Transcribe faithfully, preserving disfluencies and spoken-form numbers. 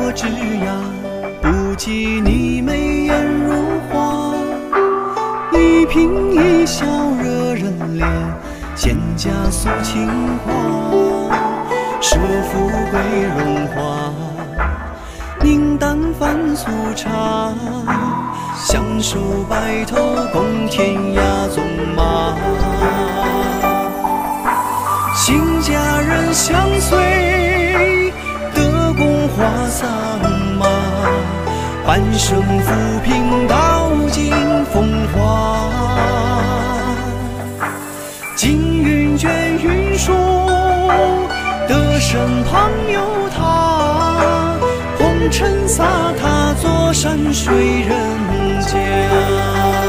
我枝桠，不及你眉眼如画。一颦一笑惹人怜，蒹葭诉情话。舍富贵荣华，宁淡饭粗茶。相守白头，共天涯纵马。新佳人相随，得宫花桑麻。半生浮萍，道尽风华。金云卷云舒，得身旁有他。红尘洒踏，坐山水人家。